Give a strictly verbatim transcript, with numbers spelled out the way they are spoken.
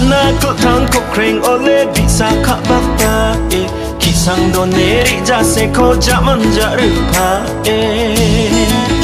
Sana kok thang kok kreng ole bisa kak bakta eh Kisang do neri jase ko jaman jaru pa eh